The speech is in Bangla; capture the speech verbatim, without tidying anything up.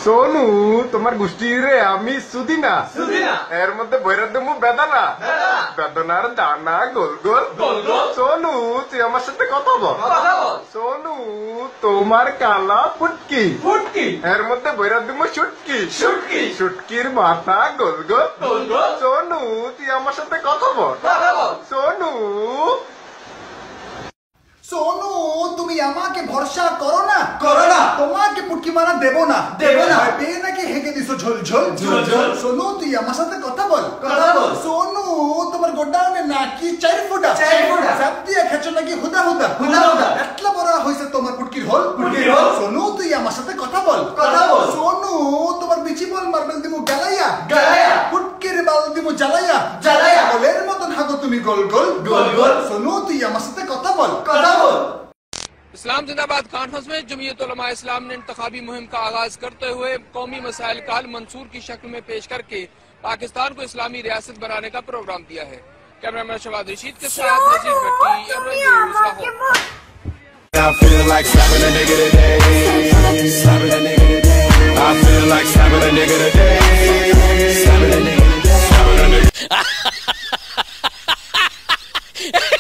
সোনু তোমার গোষ্ঠীরে আমি সুদিনা সুদিনা এর মধ্যে বৈরাত দেবো বেদানা বেদনার দানা গোল গোল গোল গোল সোনু তুই আমার সাথে কথা বল সোনু তোমার কালা ফুটকি ফুটকি এর মধ্যে বৈরাত দেবো শুটকি শুটকি শুটকির মাথা গোল গোল গোল গোল সোনু তুই আমার সাথে কথা বল সোনু সোনু তুমি আমাকে ভরসা করো না করো না তোমাকে পুটকি মারা দেবো না দেবো না পেয়ে নাকি হেগে দিছো ঝোল ঝোল ঝোল ঝোল সোনু তুই আমার সাথে কথা বল কথা বল সোনু তোমার গোডাউনে নাকি চার ফুটা চার ফুটা সব দিয়ে খেছো নাকি হুদা হুদা হুদা হুদা এতলা বড় হইছে তোমার পুটকির হোল পুটকির হোল সোনু তুই আমার সাথে কথা বল কথা বল সোনু তোমার বিচি বল মার্বেল দিমু গালাইয়া গালাইয়া পুটকির বাল দিমু জ্বালাইয়া জ্বালাইয়া বলের মতন হাগো তুমি গোল গোল গোল গোল সোনু তুই আমার সাথে কথা বল কথা इस्लाम जिंदाबाद कॉन्फ्रेंस में जमीयत उलमा इस्लाम ने इंतखाबी मुहिम का आगाज करते हुए कौमी मसाइल का हल मंसूर की शक्ल में पेश करके पाकिस्तान को इस्लामी रियासत बनाने का प्रोग्राम दिया है। कैमरामैन शवाद रशीद के साथ नजीर भट्टी।